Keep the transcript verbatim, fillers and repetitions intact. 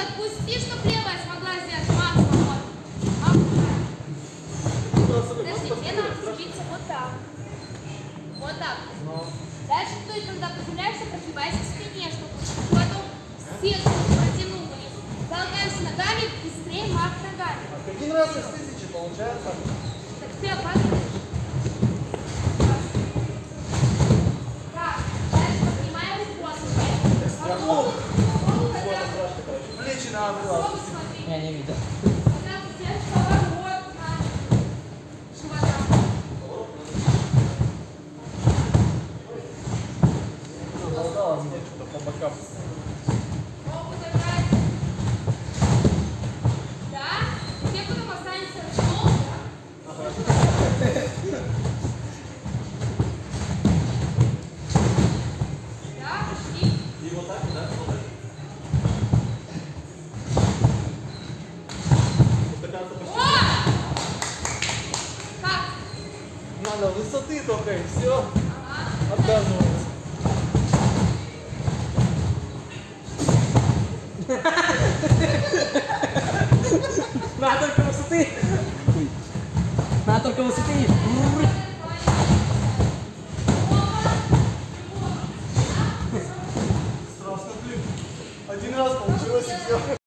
отпусти, чтоб левая смогла сделать максимум. Подожди, тебе надо крутиться вот так. Вот так. Дальше ты, когда приземляешься, прогибайся к спине, чтобы потом сетку протянул вниз. Толкаемся ногами, быстрее мах ногами. Один раз из тысячи получается. Так ты опаздываешь. Так, дальше поднимаем воздух. Плечи на образ. Я не видел. Поворот на живота. Осталось мне что-то по бокам. Ногу забрать. Да? Тебе потом останется рычаг. Да, пошли. И вот так, да? Вот так. О! Как? Надо высоты только и все. Ага. Отказывается. Надо только высоты. Надо только высоты. Страшно, блин. Один раз получилось и все.